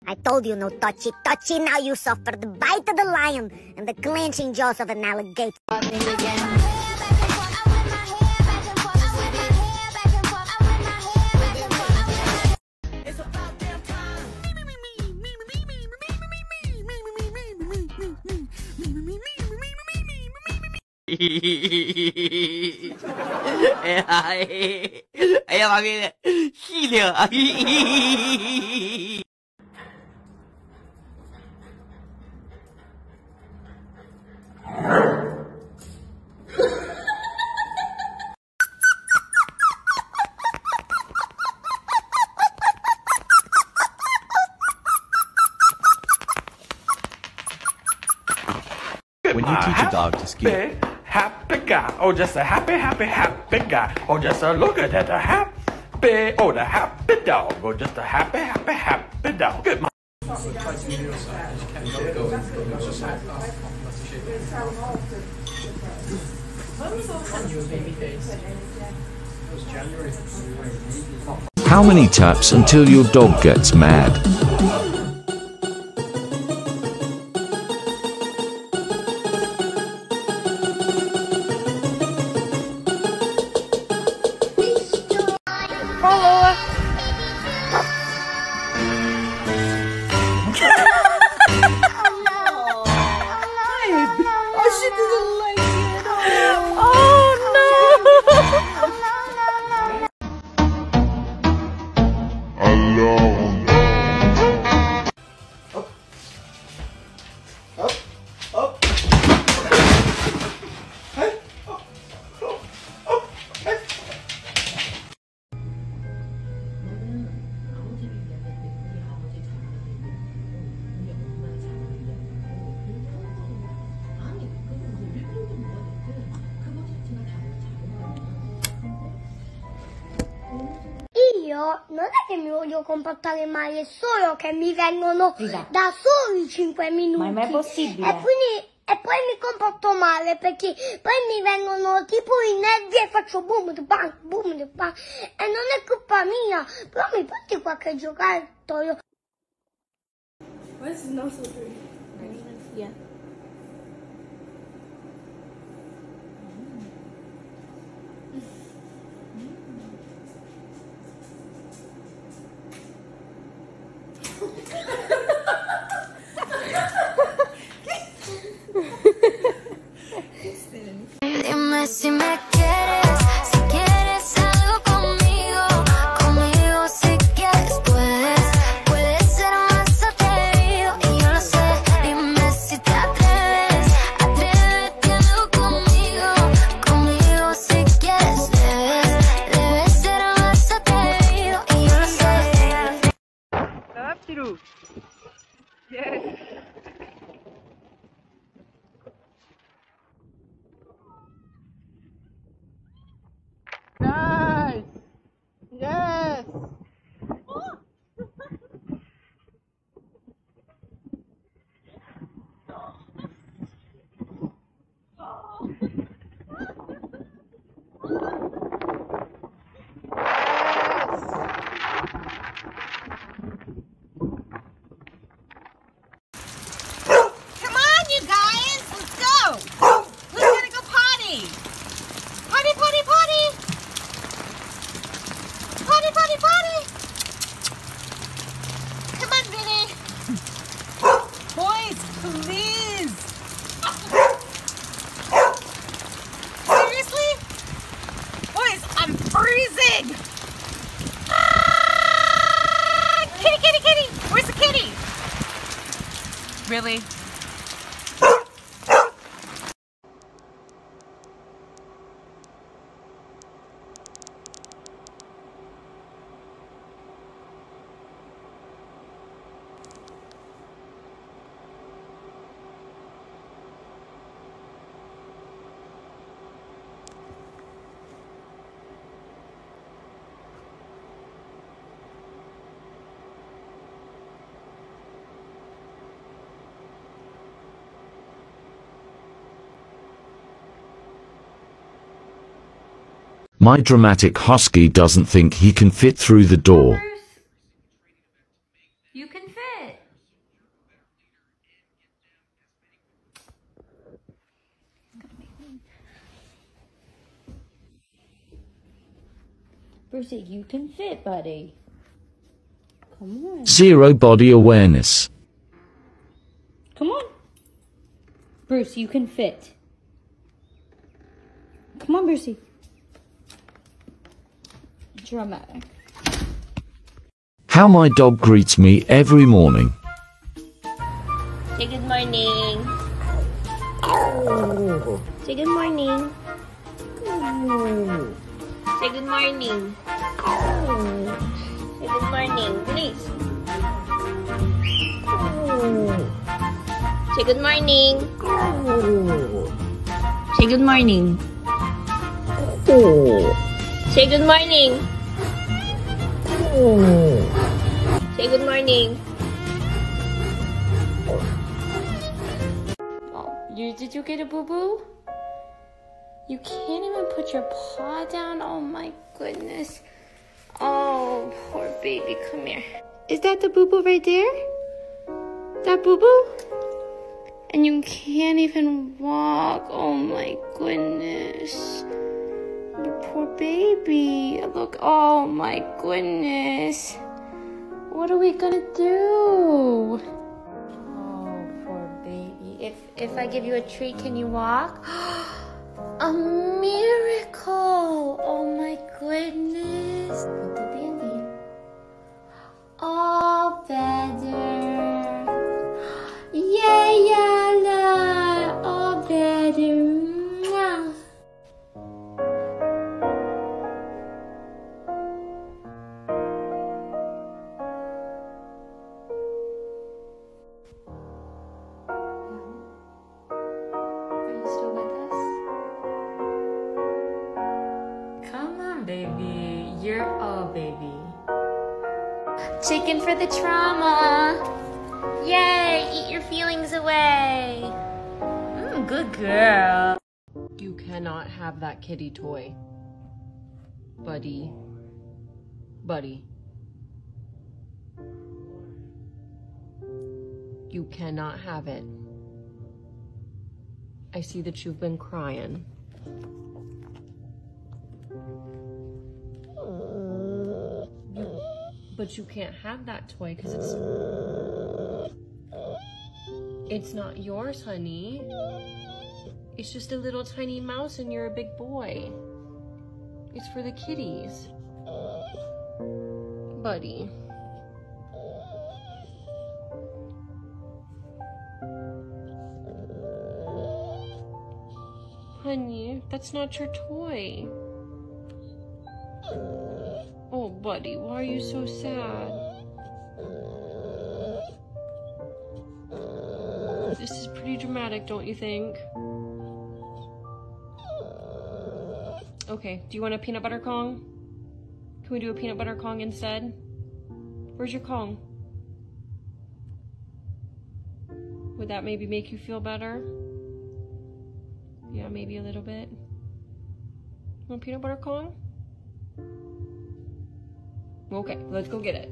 I told you no touchy touchy. Now you suffer the bite of the lion and the clenching jaws of an alligator. 哎呀妈逼，细灵！ When you teach a dog to skip. Happy guy, oh just a happy guy, oh just a look at that, a happy, oh the happy dog, oh just a happy dog. Good man. How many taps until your dog gets mad? Io non è che mi voglio comportare male, è solo che mi vengono da soli 5 minuti. Ma è possibile? E poi mi comporto male perché poi mi vengono tipo i nervi e faccio boom de bang, boom de bang. E non è colpa mia, però mi porti qualche giocattolo. What's no so pretty? Yeah. Dime si me quieres, si quieres algo conmigo, conmigo si quieres puedes ser más atrevido y yo lo sé. Dime si te atreves, atrévete algo conmigo, conmigo si quieres debes ser más atrevido y yo lo sé. Rápido. Yes. Nice! Yes! Come on, you guys! Let's go! Who's gonna go potty? Potty, potty, potty! Potty, potty, potty! Come on, Vinny! Boys, please! Seriously? Boys, I'm freezing! Ah! Kitty, kitty, kitty! Where's the kitty? Really? My dramatic husky doesn't think he can fit through the door. You can fit. Brucey, you can fit, buddy. Come on. Zero body awareness. Come on. Bruce, you can fit. Come on, Brucey. Dramatic. How my dog greets me every morning. Say good morning. Say good morning. Say good morning. Say good morning, please. Say good morning. Say good morning. Say good morning. Say good morning. Did you get a boo-boo? You can't even put your paw down? Oh my goodness. Oh, poor baby, come here. Is that the boo-boo right there? That boo-boo? And you can't even walk. Oh my goodness. Your poor baby. Look, oh my goodness. What are we gonna do? If I give you a treat, can you walk? A miracle! Oh my goodness. Put the band-aid. All better. Yeah, yeah, all better. Mwah. Baby, you're a baby. Chicken for the trauma. Yay, eat your feelings away. Good girl. You cannot have that kitty toy. Buddy. Buddy. You cannot have it. I see that you've been crying. But you can't have that toy because it's not yours, honey. It's just a little tiny mouse and you're a big boy. It's for the kitties. Buddy. Honey, that's not your toy. Oh, buddy, why are you so sad? This is pretty dramatic, don't you think? Okay, do you want a peanut butter Kong? Can we do a peanut butter Kong instead? Where's your Kong? Would that maybe make you feel better? Yeah, maybe a little bit. Want peanut butter Kong? Okay, let's go get it.